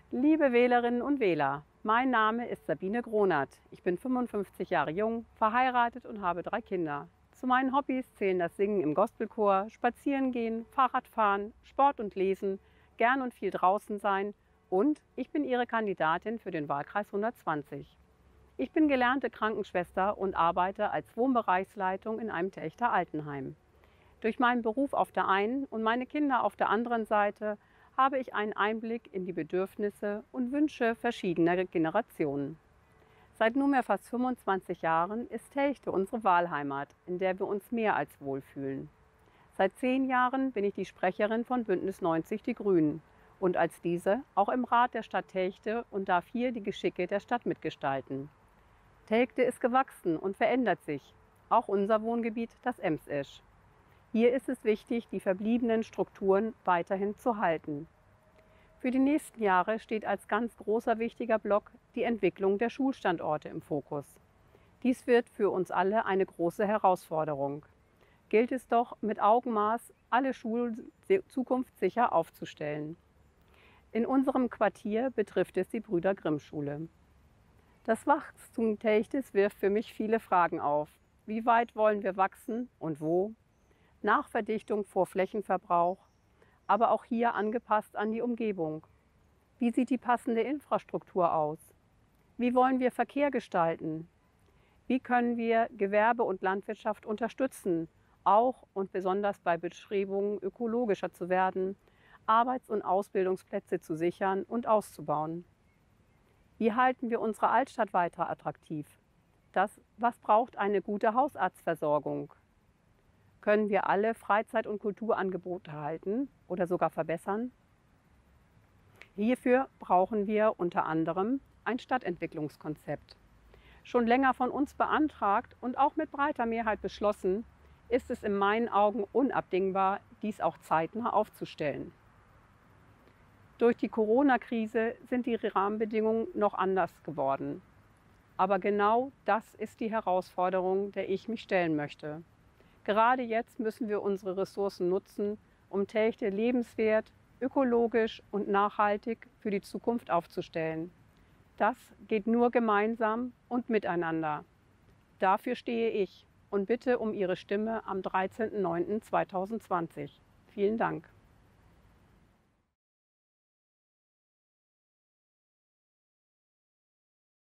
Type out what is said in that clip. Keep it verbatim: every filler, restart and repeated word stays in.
Liebe Wählerinnen und Wähler, mein Name ist Sabine Gronert. Ich bin fünfundfünfzig Jahre jung, verheiratet und habe drei Kinder. Zu meinen Hobbys zählen das Singen im Gospelchor, Spazierengehen, Fahrradfahren, Sport und Lesen, gern und viel draußen sein und ich bin Ihre Kandidatin für den Wahlkreis hundertzwanzig. Ich bin gelernte Krankenschwester und arbeite als Wohnbereichsleitung in einem Telchter Altenheim. Durch meinen Beruf auf der einen und meine Kinder auf der anderen Seite habe ich einen Einblick in die Bedürfnisse und Wünsche verschiedener Generationen. Seit nunmehr fast fünfundzwanzig Jahren ist Telchte unsere Wahlheimat, in der wir uns mehr als wohlfühlen. Seit zehn Jahren bin ich die Sprecherin von Bündnis neunzig Die Grünen und als diese auch im Rat der Stadt Telchte und darf hier die Geschicke der Stadt mitgestalten. Telchte ist gewachsen und verändert sich, auch unser Wohngebiet, das Emsisch. Hier ist es wichtig, die verbliebenen Strukturen weiterhin zu halten. Für die nächsten Jahre steht als ganz großer wichtiger Block die Entwicklung der Schulstandorte im Fokus. Dies wird für uns alle eine große Herausforderung. Gilt es doch mit Augenmaß, alle Schulen zukunftssicher aufzustellen. In unserem Quartier betrifft es die Brüder-Grimm-Schule. Das Wachstum Telchtes wirft für mich viele Fragen auf. Wie weit wollen wir wachsen und wo? Nachverdichtung vor Flächenverbrauch, aber auch hier angepasst an die Umgebung. Wie sieht die passende Infrastruktur aus? Wie wollen wir Verkehr gestalten? Wie können wir Gewerbe und Landwirtschaft unterstützen, auch und besonders bei Bestrebungen, ökologischer zu werden, Arbeits- und Ausbildungsplätze zu sichern und auszubauen? Wie halten wir unsere Altstadt weiter attraktiv? Das, was braucht eine gute Hausarztversorgung? Können wir alle Freizeit- und Kulturangebote halten oder sogar verbessern? Hierfür brauchen wir unter anderem ein Stadtentwicklungskonzept. Schon länger von uns beantragt und auch mit breiter Mehrheit beschlossen, ist es in meinen Augen unabdingbar, dies auch zeitnah aufzustellen. Durch die Corona-Krise sind die Rahmenbedingungen noch anders geworden. Aber genau das ist die Herausforderung, der ich mich stellen möchte. Gerade jetzt müssen wir unsere Ressourcen nutzen, um Telchte lebenswert, ökologisch und nachhaltig für die Zukunft aufzustellen. Das geht nur gemeinsam und miteinander. Dafür stehe ich und bitte um Ihre Stimme am dreizehnten neunten zweitausendzwanzig. Vielen Dank.